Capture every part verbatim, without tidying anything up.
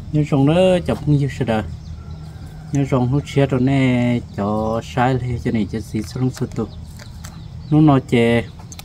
nhưng trong đó chụp không nhiều sự đời nhưng trong lúc chia rồi nè cho sai thì cho này cho gì xong sự tụ nó nói chè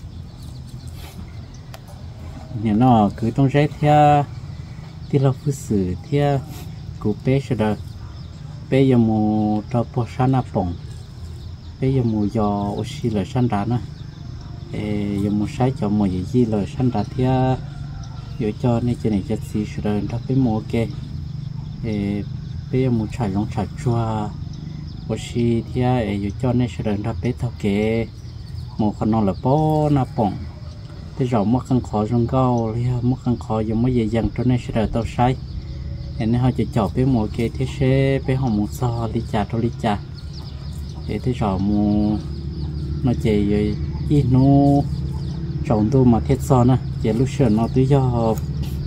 nhà nó cứ trong trái theo thì là phụ sự theo cụ bé sự đời bé giờ mù cho po san na bông bé giờ mù giờ oxy là san đá nữa giờ mù sai cho mù gì gì là san đá theo giờ cho nên cho này cho gì sự đời nó bé mù ok bây giờ muốn chạy long chạy chua, bữa khi thì giờ cho nên sẽ đợi nó bé thao kế, một con nó là bó na bông, thế rồi mất căn khó trong cao, thì mất căn khó dùng mấy gì dần cho nên sẽ đợi tao sai, nên họ chỉ chọn bé một cái thế sẽ bé họ muốn so đi chả thôi đi chả, để thế rồi muốn nó chỉ rồi ít nó trồng tôi mà thiết so nè, chỉ lúc sửa nó tới do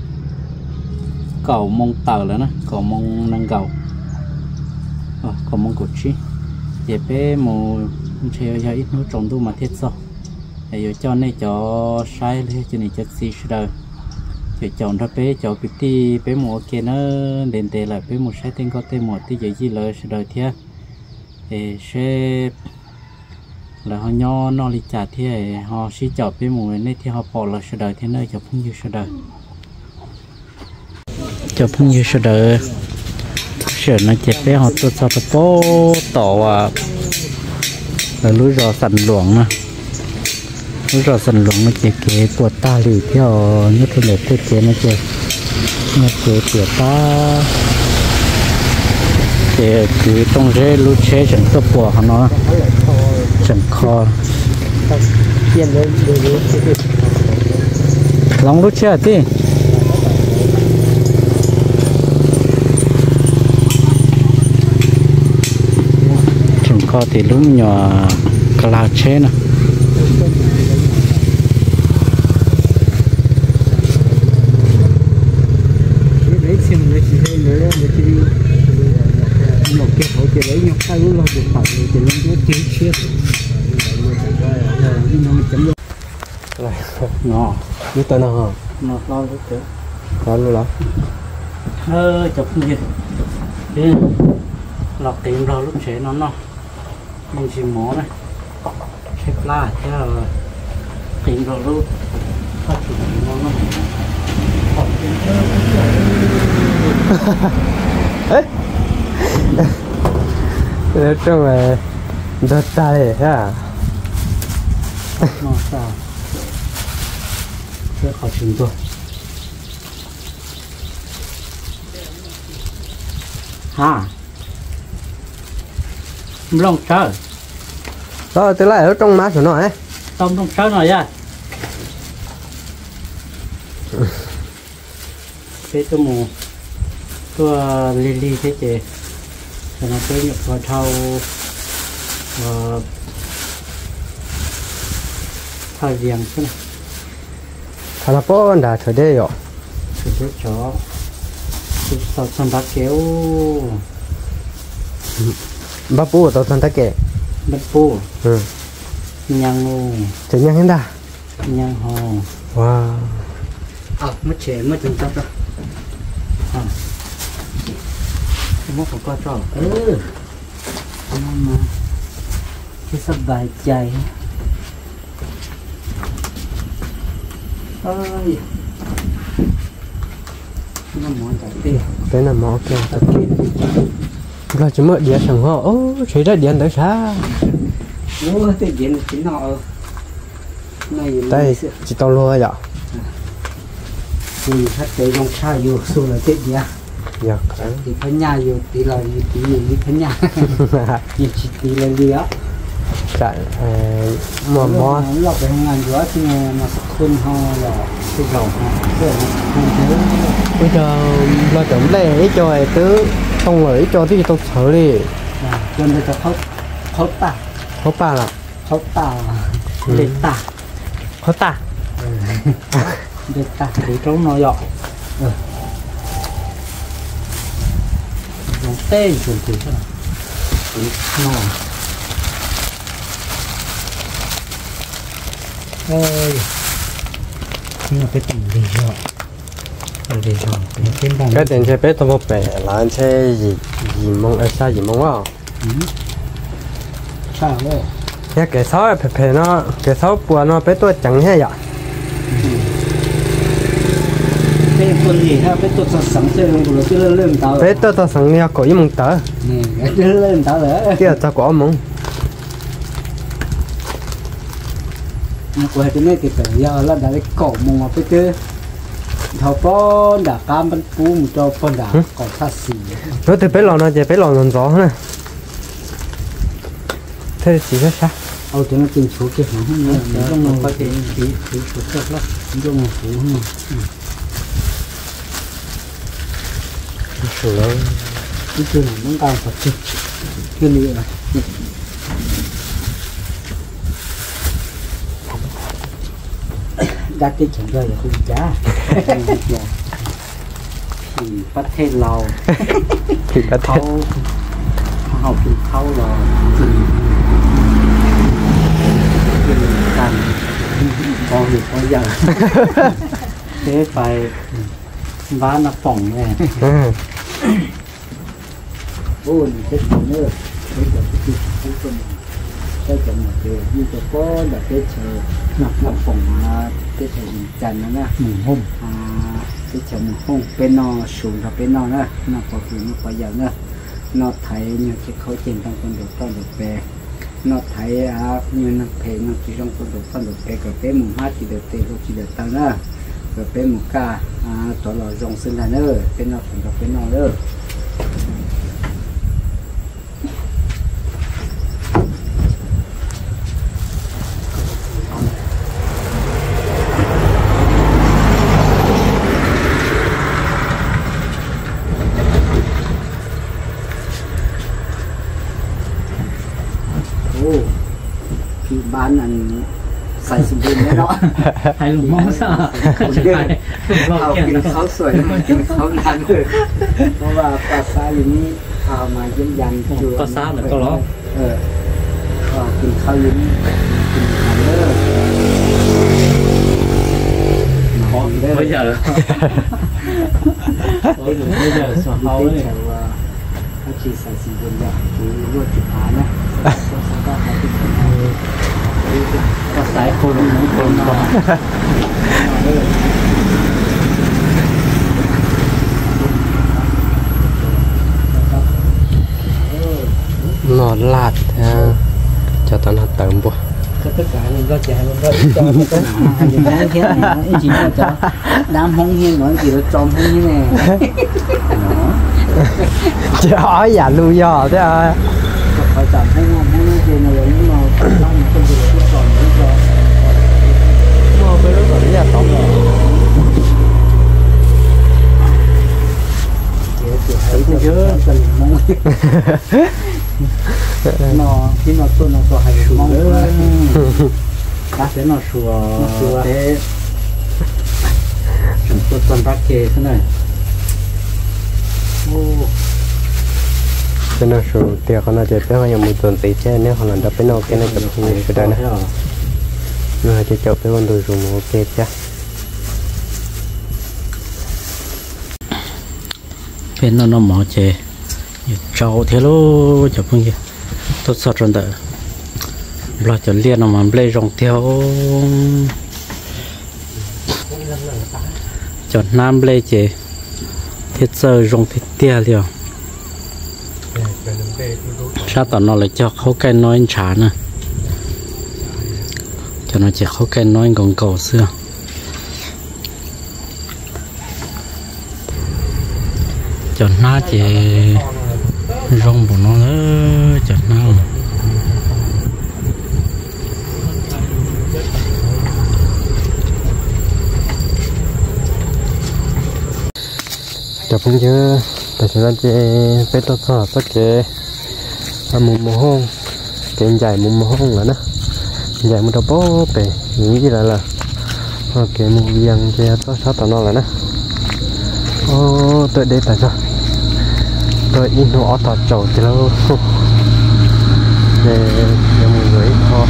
cầu mông tờ là nó cầu mông nâng cầu à, cầu mông cột chi để bé mù chơi cho ít nó trồng tu mà thiết sao để cho nên cho sai lên cho nên cho xí đời để chọn ra bé cho cái tí bé mù kia nó đền tệ là bé mù sai tên có tên một tí gì gì lời đời thế để sẽ là họ nho nó đi trả thế họ xí chọn bé mù này thì họ bỏ là đời thế nơi cho không như đời cho phong như sau đó sợ nó chết bé họ tôi sao tôi bố tổ à là lúa rò sẵn luồng nè lúa rò sẵn luồng nó chết kế của ta lì theo như thế này thiết kế nó chết nó kế của ta để cứ trong rễ lúa chế chẳng có bùa họ nó chẳng kho lòng lúa chế thì có thì lúc nhỏ cà chế nè nó như tao nào nó lo rất chứ lo luôn đó ơ chụp gì thế lọc tiền rồi lúc sẽ nó nó mình chỉ mỏ này xếp la theo tiền rồi luôn phát triển nó nó ấy nó trong này đợt tay ha nó sao sẽ khỏi chừng thôi ha lông sơ rồi từ lại ở trong má của nó ấy tôm lông sơ rồi nha cái tôi mù tôi li li thế chị cho nó tới nhập vào thau thau riêng thế này thằng nó bó đã thở đây rồi thở đây chó sau xong bác kéo bắp bù tao thân ta kể bắp bù ừ nhang chỉ nhang hết à nhang hồ wow à mất trẻ mất chân tóc rồi à mất phải qua trò ừ mà cái sắp bài chạy ơi nó muốn chạy tiền cái là mỏ kia thật kỹ là chỉ mở điện thằng họ ô thấy ra điện tới xa ô cái điện chính họ này đây chỉ tao lôi vậy thì khách tới trong xa vô xu là chết gì à dạ thì phải nhà vô tí là tí gì đi phải nhà thì chỉ tí là gì á chạy mò mò lọc cái ngàn nữa thì mà khôn ho là cái dầu bây giờ lo chồng đây cho ai tứ không ngửi cho tí tôi thở đi cho nên cho khóc khóc ta khóc ta là khóc ta để ta khóc ta để ta để trống nó dọ nó tên chuẩn thì sao nó ơi nhưng mà cái tình gì rồi anh đi xong trên bàn cái tiền xe bé tao một bè là anh xe gì gì mong ở xa gì mong quá sao đấy cái cái sáu phải phải nó cái sáu bùa nó bé tôi chẳng hay vậy bé con gì ha bé tôi sẵn sàng luôn rồi cứ lên tàu bé tôi tao sẵn nghe có ý mong tớ nè cứ lên tàu nữa kia tao có mong nó quay cái này thì phải giờ là đã cổ mông ở phía trước thầu con đã cam bắn cú một cho con đã có sát xỉ nó từ bé lò nó chỉ bé lò nó gió nè thế chỉ có sao ao cho nó tìm số kia không không nhớ trong nó có thể tí tí số chất lắm trong nó số không số lớn cái chuyện này nó cao thật chứ cái này là đã cái chuyện rồi là không trả thì bắt thêm lầu thì bắt thêm khâu học thì khâu là cần con thì có giờ thế phải vá nó phỏng này ôi cái chuyện nữa cái chuyện cái chuyện cái cái chuyện mà cái như cái có là cái chuyện nạp nạp phỏng mà cái chuyện chăn nó nè mùng hôm à cái chuyện mùng hôm bên nó sụn là bên nó nè nó có cái nó có giờ nè nó thấy như cái khối trên trong con đồ con đồ về nó thấy à, như nó thấy nó chỉ trong con đồ con đồ về cái bé mùng hát thì được tiền chỉ được tăng nữa cái bé mùng ca à tỏ lò dòng sinh là nữa bên nó cũng gặp bên nó nữa bán anh xài sùng bùn đấy đó hay lùng mong sao hào kinh kháo sưởi kinh kháo nặngเพราะว่าภาษาอย่างนี้ข่าวมายืนยันคือภาษาเหมือนกันเหรอเออก็กินข้าวยืนกินข้าวเลิกหอมเลิก bây giờ bây giờ sao hao đấy ว่าเขาฉีดใส่สมบูรณ์แบบคือรวดจุดหานะก็หาจุดหาก็สายคนเหมือนคนมา nó lạt cho tao nó tởm bùa tất cả mình có trẻ mình có cho tất cả những cái thế này chỉ là cho đám hông hiên nói gì đó tròn hông như này chứ hỏi giả lưu do thế à phải chọn cái ngon cái ngon gì này nhưng mà không có gì để tròn nữa cho nó phải rất là giả tổng thấy nó chứ cần mong nó khi nó tôi nó có hay mong đã thế nó sủa thế chúng tôi toàn bắt kê thế này cho nó số tiền con nó chơi tới hai mươi tuần tỷ xe nếu họ làm đập cái nó cái này tập trung cái đó nè nó chơi chậu cái con đồ dùng ok chưa bên nó nó mỏ chè trâu thế lô chụp phong kia tốt sọt rồi đó lo cho liên nó mà play rong theo chọn nam play chè thiết sơ rong thiết tia liền sao tao nó lại choเขาcái nói chả nè cho nó chỉเขาcái nói còn cầu xưa chọn na chỉ rong của nó nữa chọn na chụp phong chưa tại sao chơi bé tôi thọ tất cả à mùng mùng hông cái dài mùng mùng hông là nó dài một đầu bó bể nghĩ gì là là ok mùng viang chơi tôi sao tao nó là nó ô tôi đây tại sao tôi in nó tọt trầu thì lâu để để mọi người họ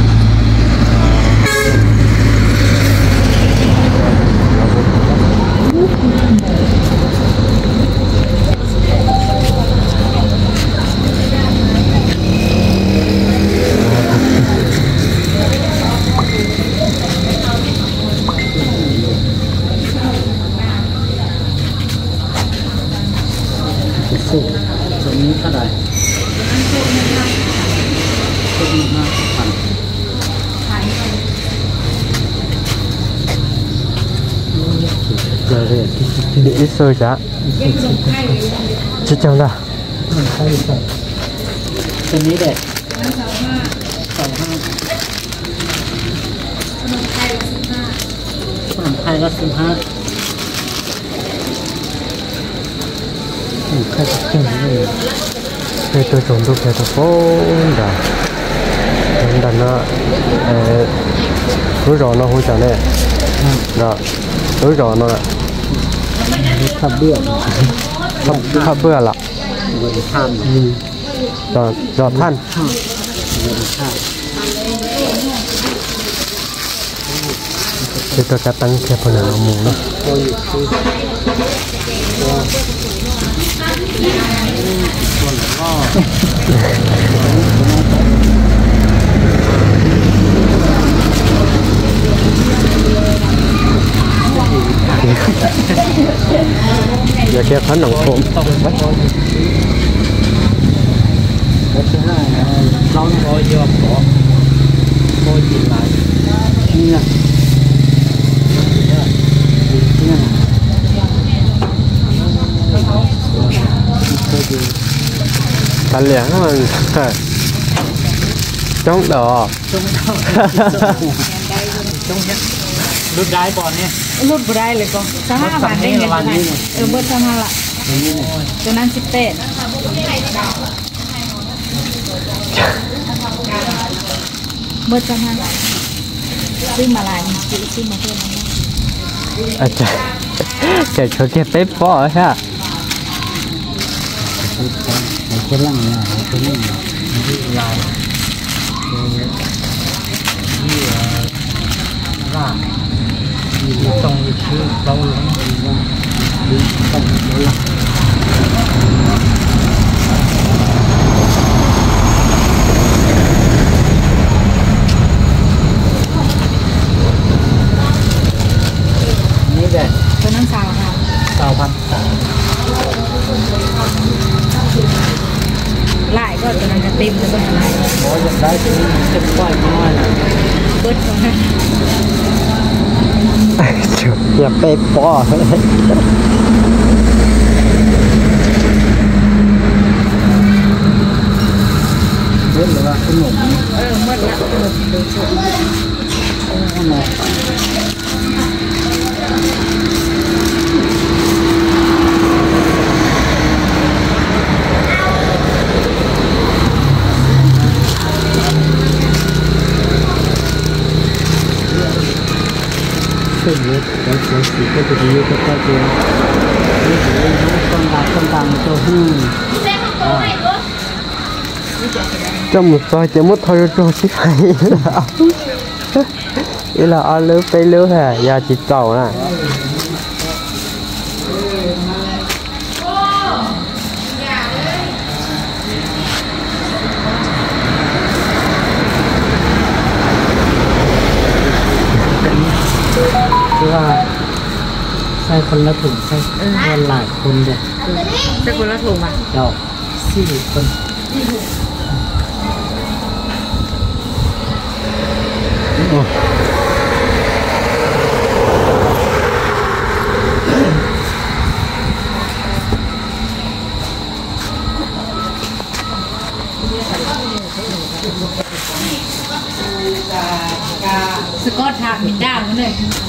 đi ít sôi chả chứ chẳng là ตัวนี้เด็ดสองห้าขนมไทยก็สิบห้าขนมไทยก็เจ๋งเลย cái tôi trồng tôi phải tập bốn đã chúng ta nó rủi ro nó hỗ trợ này đó rủi ro nó là ขับเบื่อ không không bữa là เบื่อทาน rồi rồi than เบื่อทาน thì tôi đã tăng thêm phần nào mù nữa โอ้ยคือตัวก็ giờ kia khán nòng phôm แล้วที่ห้าเราโอยยอมขอโอยกินหลายนี่นะนี่นะเคยดู tan liền mà trong đỏ จงเท่าจงเฮ็ดรุดได้บ่เนี่ยรูดบุได้เลยก็สห้าบาทได้เงินเท่าไหร่เออเบิร์ดสห้าละตรงนี้เนี่ยตัวนั้นสิบเต้เบิร์ดสห้าละซื้อมาลายซื้อซื้อมาเพิ่ม à trời trời cho kia bếp phó ở ha ไอ้คนล่างเนี่ยไอ้คนนี้เนี่ยที่ลายที่ร่างที่ต้องชื่อเขาหลงดีว่าดีต้องหลักนี่แหละตัวนั้นสาวค่ะสาวพันหลายก็ตัวนั้นจะเต็มแล้วก็หลายหมออยากได้ตัวนี้มันจะปล่อยน้อยนะเบิร์ดสห้า trời nhà bếp phó เยอะเลยว่าขนมเออเบิร์ดละเบิร์ดเบิร์ดสุดขนมเส้นเยอะแต่เสียสีก็จะดีก็จะเจอนี่ถือว่าต้นดังต้นดังตัวหื้อ trong một vài chỉ mất thôi rồi chứ phải ý là ăn lứa phải lứa hả giờ chỉ cầu nè คือว่าใส่คนละถุงใส่คนหลายคนเด็กจะคนละถุงอ่ะดอกสี่คนสกอตทาผิดด้ามมันเลย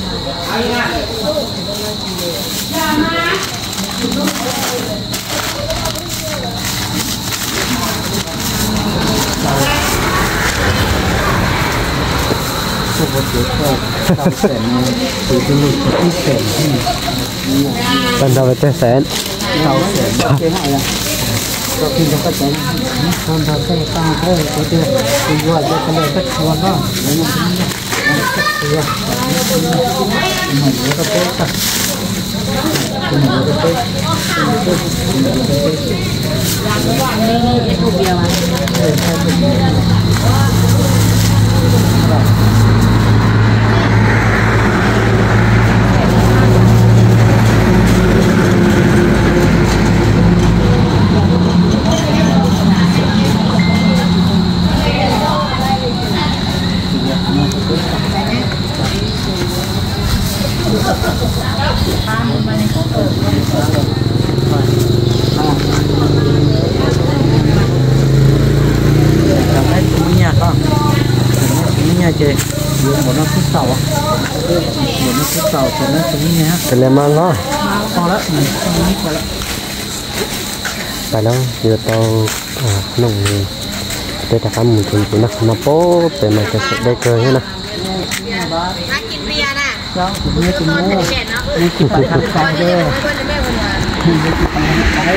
พวกเราเดี๋ยวก็เก้าแสนถือเป็นลูกที่แสนที่ lần đầu là chơi sén เก้าแสนเจ๊ให้ละก็พี่จะก็จะทำทำให้ตั้งให้ก็จะคุณว่าจะทำอะไรก็ชวนว่าแล้วมันจะตัวเหมือนแล้วก็เป๊ะกับเหมือนแล้วก็เป๊ะนี่นี่เอ็ดทูเบียร์มา Hãy subscribe cho kênh Ghiền Mì Gõ để không bỏ lỡ chơi dùng một nó cứ sầu một nó cứ sầu thì nó cũng như thế cái lem ăn đó to đó này phải đâu giờ tao nông để ta làm một chuyện nó nó bố để mà cái đây cơ như nào กินเบียร์น่ะ sao cũng như cũng mua như chỉ phải ăn cay thôi như chỉ phải ăn cay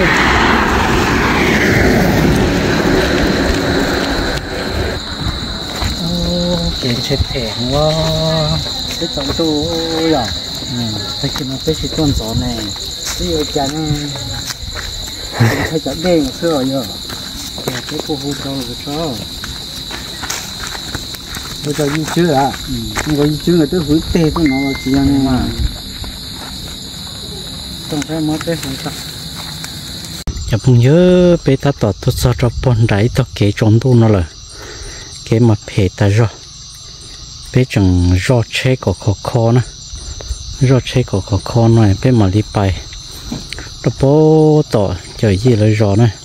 ô cái chết thẻ quá cái trong tu rồi phải chỉ nó phải chỉ tuần gió này bây giờ chán phải chán đen xưa rồi cái cái cô hút đâu rồi sao bây giờ đi chưa à không có đi chưa người tới hủy tê của nó là chỉ ăn mà không phải mất cái không sao chả bung nhớ bé ta tọt tốt sao cho bọn rải tọt kế trốn tu nó là kế mà phê ta rõ bé chẳng rõ chế có khó khó nữa rõ chế có khó khó này bé mà đi bay nó bố tọt trời gì lại rõ này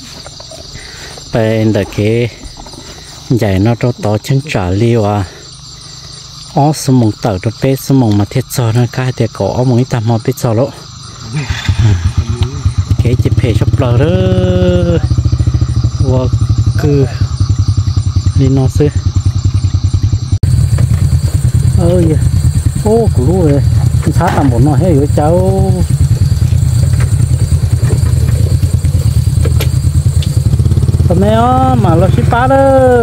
bé đã kế vậy nó cho tỏ chân trả liều à ó số mong tờ cho bé số mong mà thiết cho nó cái thì có ó mong tạm họ biết cho lỗ cái chụp hình chụp lờ đó và cứ đi nó xứ ơi ô của lũ rồi sát tầm một nó hết rồi cháu tầm này á mà lo ship đó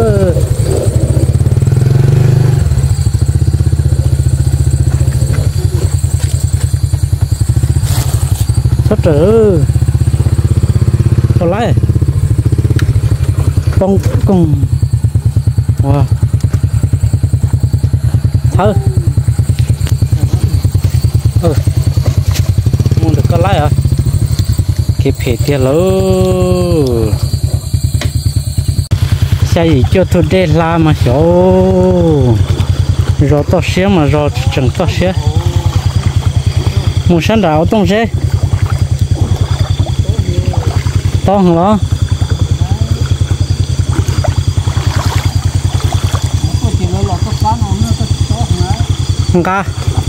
sắp trở còn lại con con wow thơ ừ muốn được con lại à kịp hết tiền luôn sai gì cho tôi đây la mà chỗ rồi to xé mà rồi chẳng to xé một sáng đào tông xé to hơn đó không ca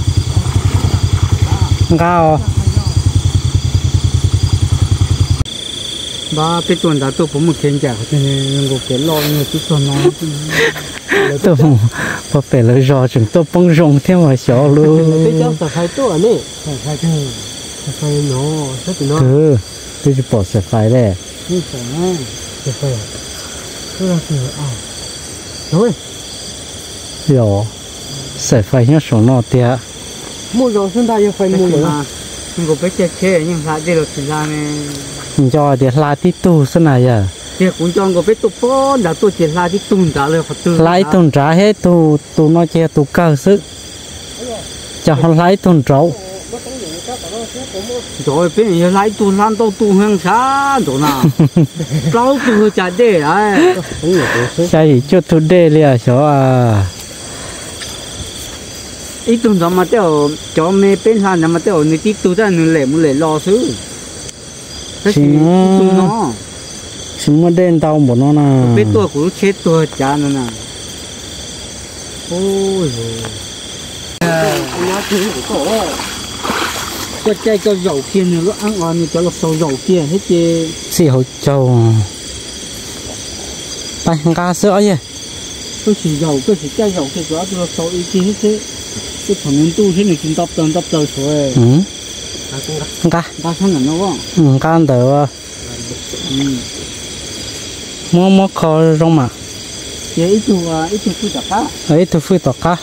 không ca à ba cái tuần đã tôi cũng một thiên trả cho nên một cái lo như cái tuần nó tôi có phải là do chúng tôi bông rồng theo mà xó luôn cái cháu phải tôi này phải phải chứ phải nó rất là nó ừ tôi chỉ bỏ sẽ phải đấy như thế này phải phải tôi là từ à rồi rồi sẽ phải nhớ số nó tiệt mua rồi chúng ta yêu phải mua rồi nhưng có biết chơi nhưng lại đi được thời gian này cho để la tí tu thế này à thì cũng cho có biết tu po đã tu chỉ là tí tuần trả lời phật tử lại tuần trả hết tu tu nó chơi tu cao sức cho họ lại tuần trâu rồi bây giờ lại tu lan đâu tu hàng xa rồi nào lâu tu trả để ai sai cho tu để liền số à ít tuần rồi mà tiêu cho mẹ bên hàng mà tiêu người tí tu ra người lệ muốn lệ lo xứ chỉ nó chỉ mà đen tao một nó nè biết tôi cũng chết tôi trả nữa nè ôi rồi nó thứ của cổ cái cây cái dầu kia nó ăn ngon như cho nó sầu dầu kia hết chứ xì hậu châu tay cá sữa gì cái xì dầu cái xì cây dầu kia đó nó sầu ý kia hết chứ cái thằng nhân tu thế này chúng tập tần tập tờ rồi ừ cá cá sang là nó quá ừ cá ăn được mua mua kho rong mà vậy ít tu ít tu phi tập cá ấy tôi phi tập cá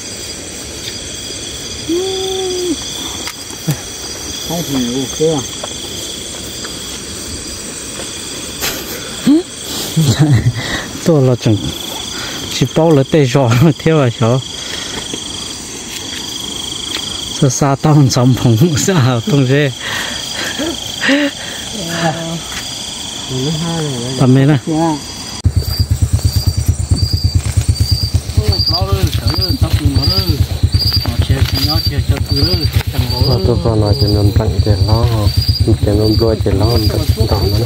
không hiểu kia tôi là chẳng chỉ bao là tê giò theo à cháu sao sao tao không sống phồng sao phồng thế tầm này nè tôi còn nói chuyện nông tặng chuyện lo chuyện nông đua chuyện lo tặng nó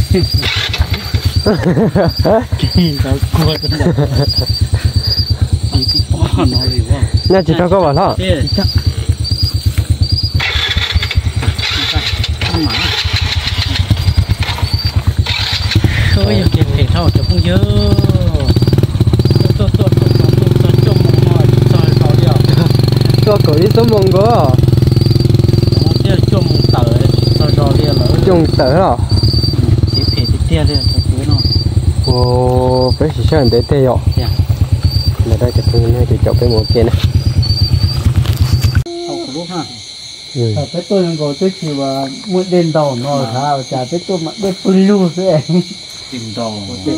Hãy subscribe cho kênh Ghiền Mì Gõ để không bỏ lỡ những video hấp dẫn nó đi qua nè chỉ cho có vào đó thôi giờ kịp thể thao cho không nhớ tôi tôi tôi tôi tôi tôi trông mà sao sao đi à có cổ đi số mông có nó kia trông tờ sao sao đi là trông tờ đó chỉ phải đi tia đi cho chú nó ồ phải chỉ chơi để tê rồi mà đây cái phương này thì chọn cái màu kia này học lúc ha ừ. cái tôi đang có tôi chỉ là muốn đền đầu nó sao chả cái tôi mà biết phun lưu thế tìm đồ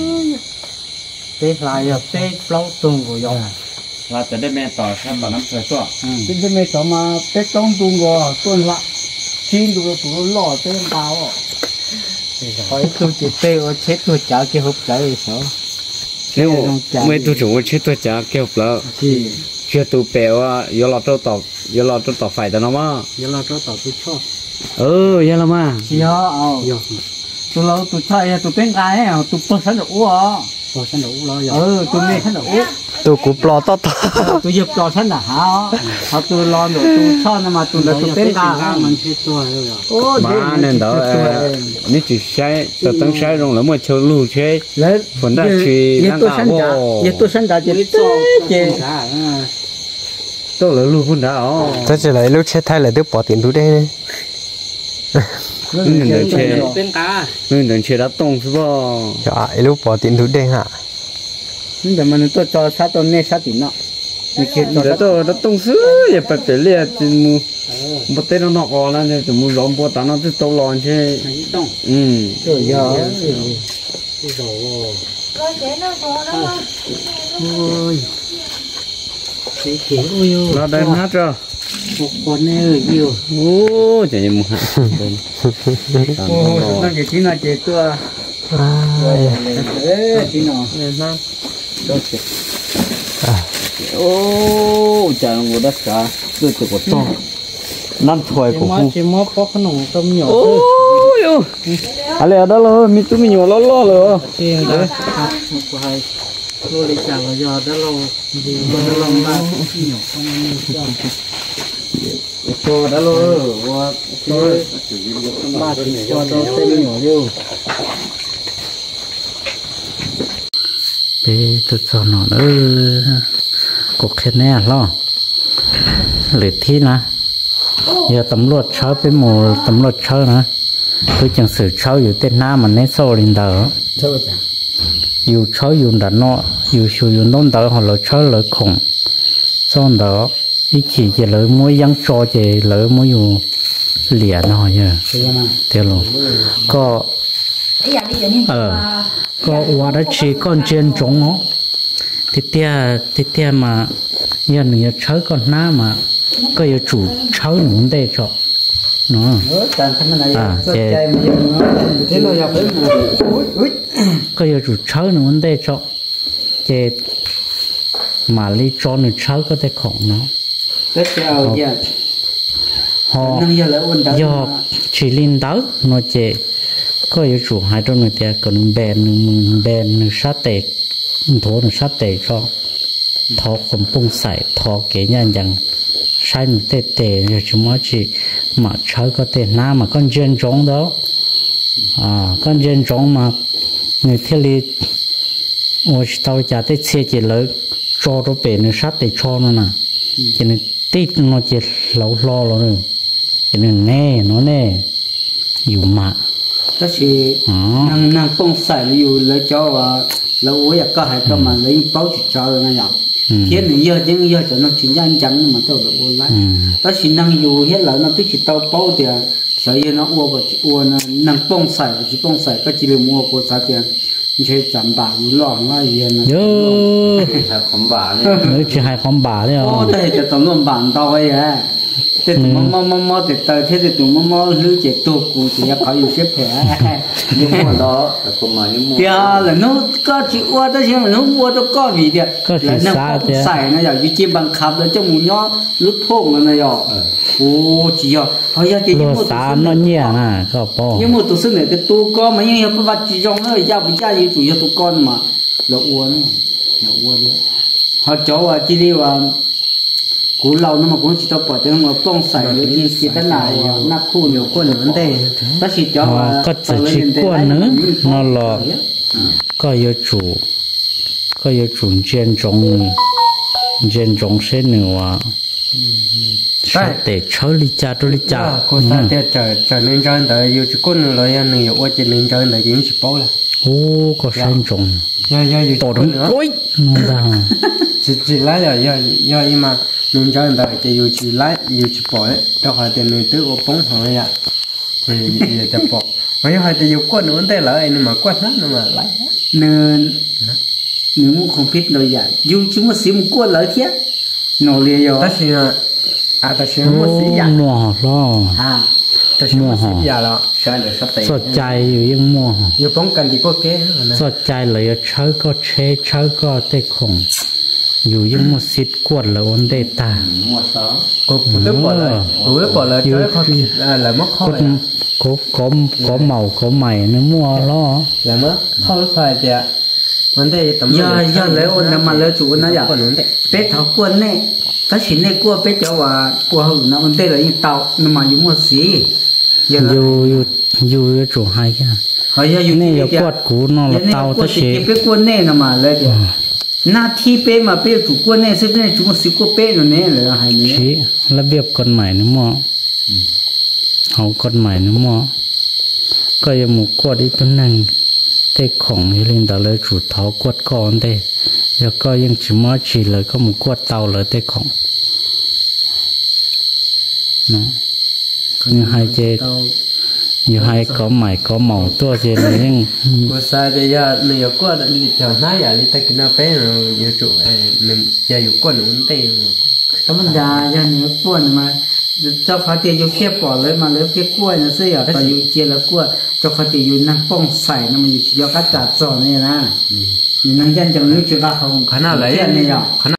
tê lại rồi tê lâu tung của dòng làจะได้แม่ต่อครับต่อน้ำเสือตัว chính cái mấy cái mà cái trong tung của tôi là chín tôi tôi lò tên tao hỏi tôi chỉ tê ở chết tôi chả cái hộp lại rồi sao เนี่ยไม่ตัวจุ๋มชื่อตัวจ้าเกี่ยวแล้ว thì เชื่อตัวแปลว่าเยอะเราตัวต่อเยอะเราตัวต่อไฟแต่น้องว่า giờ là cho tao tôi cho เออเยอะละมา chỉ ho ờ tôi lâu tôi chơi tôi bên cái ấy tôi bớt sẵn được uống rồi sao đủ lo giờ ừ tôi mê sẵn được uống tôi cũng lo to to tôi dập trò sẵn là hả họ tôi lo được tôi cho nhưng mà tôi là tôi bên cái mình sẽ tua rồi ô มาเนี่ยเด้อนี่จะใช้จะต้องใช้ลงแล้วมันเชื่อลูกใช้ lấy ฝนได้ชีนั่ง tôi กา sẵn โว cả giờ tôi sẵn cả chỉ chỉ ตัวเหลือลูกพุ่นได้อ๋อ thế chỉ lấy lúc chết thay là được bỏ tiền túi đây này นี่เดินเชื่อ bên cá นี่เดินเชื่อแล้วตรงใช่ป่ะ cho ai lúc bỏ tiền túi đây hả nhưng mà mình tôi cho sát tôi nè sát tiền nọ mình kia cho เดี๋ยวตัวแล้วตรงซื้ออย่าไปเปลี่ยนจิมูบัตเตอร์นอกออกแล้วเนี่ยจะมูร้อนบัวตาน้องที่โตร้อนใช่ đông อืม rồi giờ ôi chị chị ôi ôi เราได้มาจ้ะ một con này ở nhiều โอ้จะยังมูหัน ô nó chỉ chỉ là chỉ tôi ê chỉ nó này nam ô chả ngồi đất cả tôi tự có to năm tuổi chỉ của mới khu chỉ mới có cái nồng tôm nhỏ ô yo à lẽ đó là mi tụi mi nhỏ lo lo rồi tiền đấy một vài tôi đi chào vào giờ đó lâu gì đó lâu ba nhỏ không ăn cho đó lo qua tôi ba chỉ cho tôi tên nhỏ vô bé tôi cho nó nữa cuộc thế này lo lịch thi nè giờ tầm luật cháu với mùa tầm luật cháu nè tôi chẳng xử cháuอยู่tên nam mà nên sau lên đó sao vậy อยู่cháuอยู่đã nọอยู่chúอยู่nông đó họ lỡ cháu lỡ khổng sau đó ý chỉ chỉ lỡ mỗi yang cho chỉ lỡ mỗiอยู่liền nó vậy thế luôn có ờ có qua đó chỉ con trên trống nó thì tia thì tia mà giờ nữa cháu con ná mà có yêu chủ cháu muốn đây cho nó à thế thế là giờ phải có yêu chủ cháu muốn đây cho thế mà lấy cho nó cháu có thể khổng nó cái chào giờ họ nâng giờ lại ôn đỡ do chỉ linh đỡ nó chế có yêu chủ hai trong người ta còn bèn mình bèn sát tệ thổ nó sát tệ cho thọ không bung sải thọ kế nhân rằng sai một tệ tệ rồi chúng nó chỉ mà chơi có tệ na mà con dân trống đó à con dân trống mà người thiết lý tôi tao trả tết xe chỉ lớn cho nó bể nó sát tệ cho nó nè cho nên tết nó chỉ lâu lo rồi cho nên nè nó nè dù mà đó chỉ năng năng bông sải là dù lấy cho và lấy uống có hay có mà lấy bao chỉ cho nó nhở thế này giờ chứ giờ cho nó chỉ nhanh chóng mà tôi được uống lại đó chỉ năng dù hết là nó tức chỉ tao bao tiền sở giờ nó uống và chỉ uống năng bông sải chỉ bông sải có chỉ được mua của sao tiền chơi chậm bả dù lo nó gì nó là khổng bà đấy nó chỉ hai con bà đấy ô đây cho tao luôn bản tao ấy à thế tụi mò mò mò mò để tao thế thì tụi mò mò lưu chế tổ cụ thì có yêu xếp thẻ nhưng mà đó là không mà nhưng mà thì là nó có chỉ qua đó chứ nó qua đó có gì đấy là nó có xài nó giờ chỉ bằng khắp là trong một nhó lúc thôn nó giờ ô chỉ giờ bây giờ thì lúa xả nó nhẹ nè có bao nhưng mà tụi sinh này cái tu con mà nhưng mà bắt chỉ trong nó giờ bị cha gì tụi giờ tụi con mà là uo nữa là uo đấy họ cho à chỉ đi và cú lâu nó mà cũng chỉ tao bỏ cho nó bông xài rồi đi chỉ cái nào nắp khu nhiều quân nữa đây ta chỉ cho có chỉ chỉ quân nữa nó là có yêu chủ có yêu chủ gen trồng gen trồng sẽ nữa sao để chơi lý cha chơi lý cha cô sao để chờ chờ nên chơi đợi yêu chỉ quân rồi anh nhiều quá chỉ nên chơi đợi những chỉ bao là ô có sen trồng do do yêu bỏ đúng ôi nó ra chỉ chỉ lấy là do do im mà nên chơi đợi chỉ yêu chỉ lấy yêu chỉ bỏ đấy cho họ tiền nên tự ô bóng họ vậy thì giờจะbỏ mấy họ chỉ yêu quân nữa thế là anh mà quân hết nó mà lấy nên nếu muốn không biết rồi vậy dù chúng mà xíu một quân lợi thế nổ liền rồi ta chỉ là à ta chỉ là một xí ô giả mua lo à ta chỉ một xí giả đó sai rồi sắp tới สดใจอยู่ยังมั่ว yêu bóng cần thì có kếนะสดใจเลยเช้าก็เชเช้าก็เตะคงอยู่ยังมั่วซิดกวดเลยวันเดตา mua sớ cô cô tức bỏ lời cô tức bỏ lời chơi khó là là mất khó ก็ก็ก็ก็เมาก็ใหม่นึกมั่วล้อ là mất khó phải thì vấn đề tầm giờ giờ lấy ôn là mà lấy chủ nó giờ bé thảo quân này ta chỉ này qua bé cho và qua hậu nó vấn đề là như tàu nhưng mà những mua xí อยู่อยู่อยู่จู่ให้กัน họ giờ dùng นี่อย่ากวดกูนอนละเตาตะเช bé quân này là mà lấy kìaหน้าที่เป้มาเป้ถูกกวนเนี่ยซึ่งเนี่ยจุกสิกวเป้ตัวนี้เลยหายเนี่ยชี้ระเบียบกฎหมายนึกมั่วเอากฎหมายนึกมั่วก็ยังหมู่กวดอีตัวนั่งเตะของที่ลินดาเลยจุดเท้ากวดก่อนเตะแล้วก็ยังชิมอชีเลยก็หมู่กวดเตาเลยเตะของเนาะยังให้เจอยู่ให้có mày có màu tua trên này nhưng cô sai thì giờ nhiều quá đã đi theo nãy giờ đi tay cái nào bé rồi nhiều chỗ mình giờ nhiều quá nữa tiền ธรรมดาอย่างนี้กวนมาเจ้าเขาเตียอยู่แค่ปอดเลยมาเลยแค่กล้วยนะเสียแต่อยู่เจียแล้วกล้วยเจ้าเขาเตียอยู่นั่งป้องใส่นะมันอยู่เจียก็จัดจอนี่นะอยู่นั่งยันจังนึกจุดละเขาขนาดไหนเนี่ยขนาด